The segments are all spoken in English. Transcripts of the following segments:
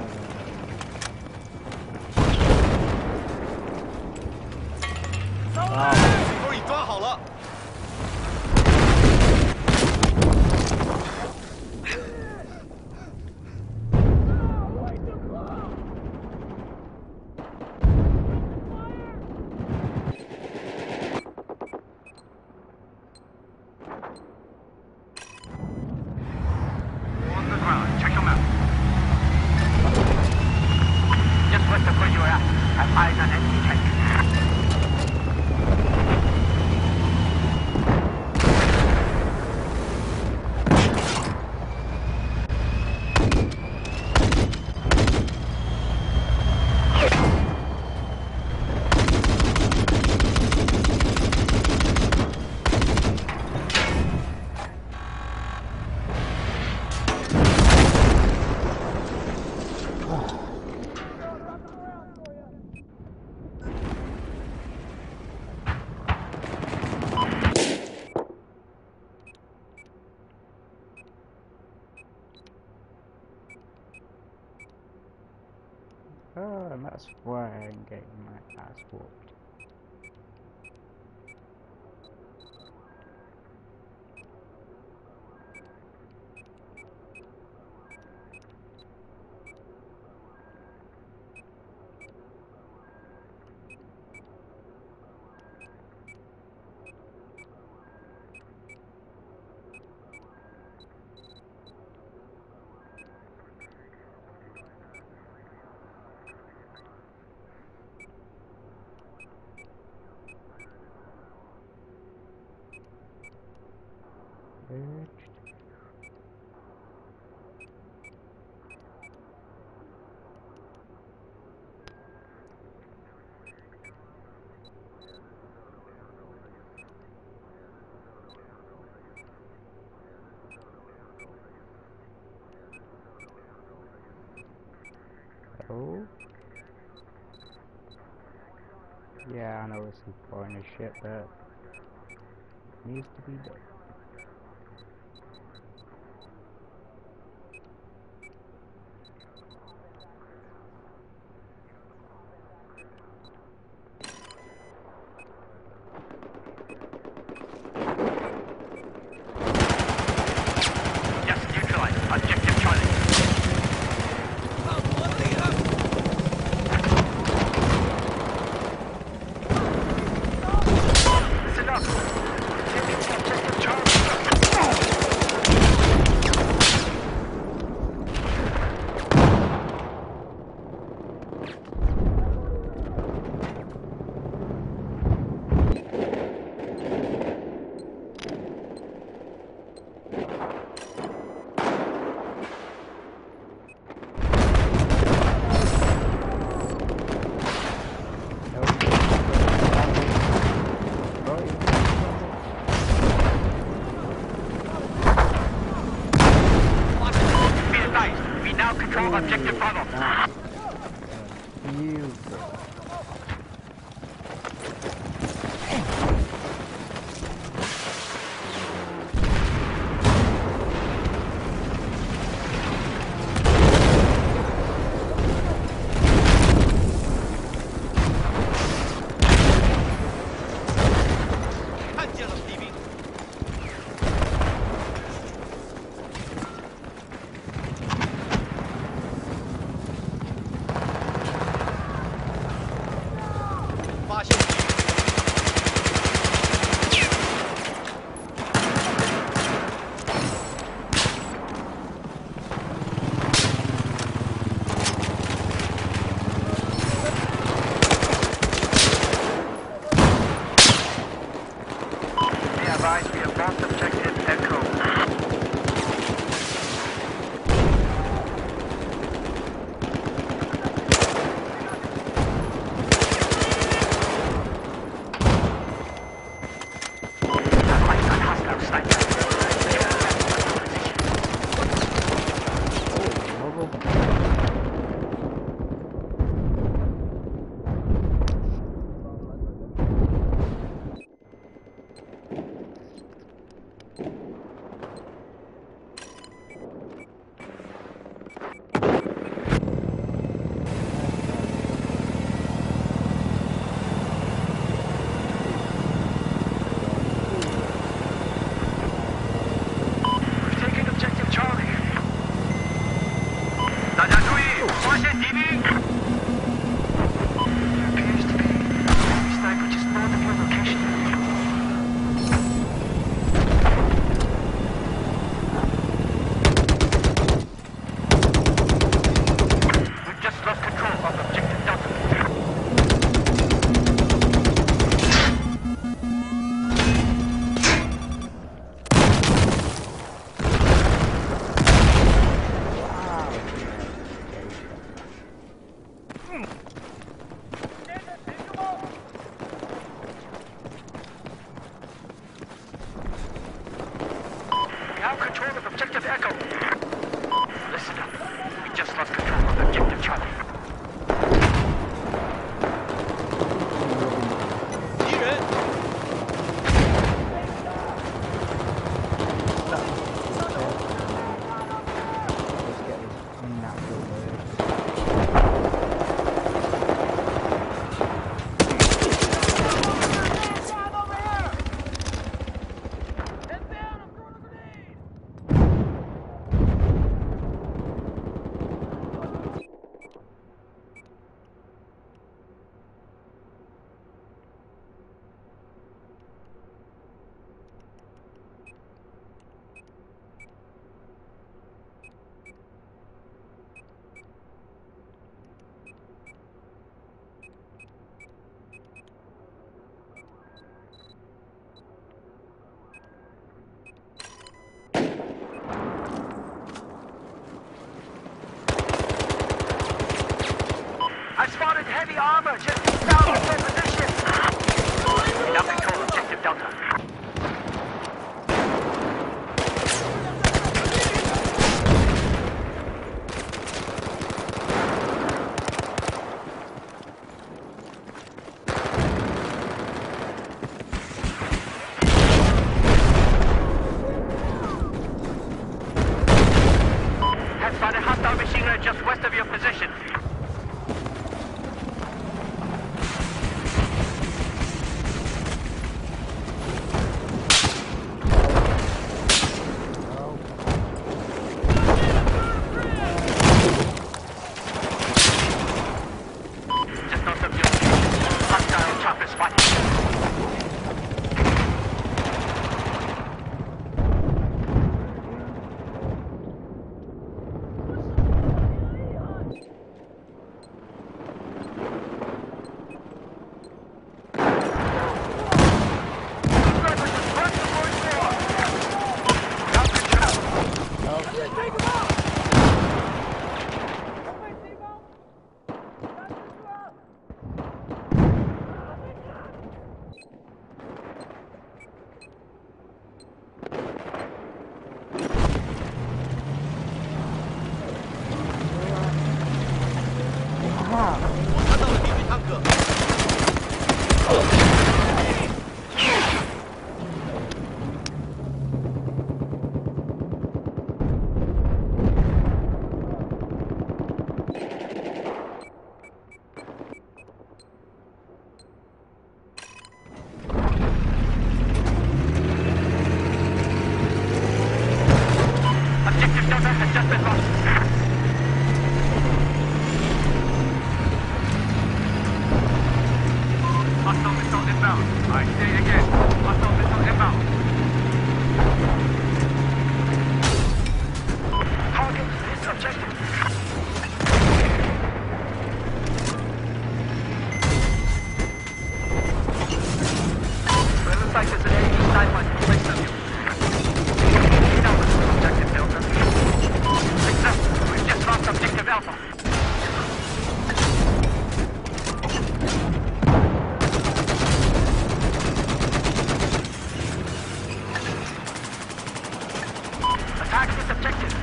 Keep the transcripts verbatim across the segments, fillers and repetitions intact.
勾已抓好了。 Oh, and that's why I'm getting my ass whooped. Oh. Yeah, I know it's some boring as shit, but it needs to be done. Objective Bravo. You. objective Echo. Listen up. We just lost control of objective Charlie. 敌人， Let's get this unnatural word. I spotted heavy armor just south of their position. We now control objective Delta. Have spotted hostile machine gun just west of your position. Just north of your position. Hostile chopper spotted. Ah! 我看到了敌军坦克。 Objective Delta has just been lost. Hostile missile inbound. I say again. Hostile missile inbound. Target this objective. Well, looks like there's an enemy sideline in place of you. Down with objective Delta. Success. We've just lost objective Alpha. Attack this objective.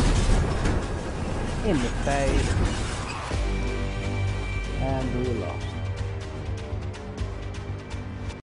In the face. And we lost.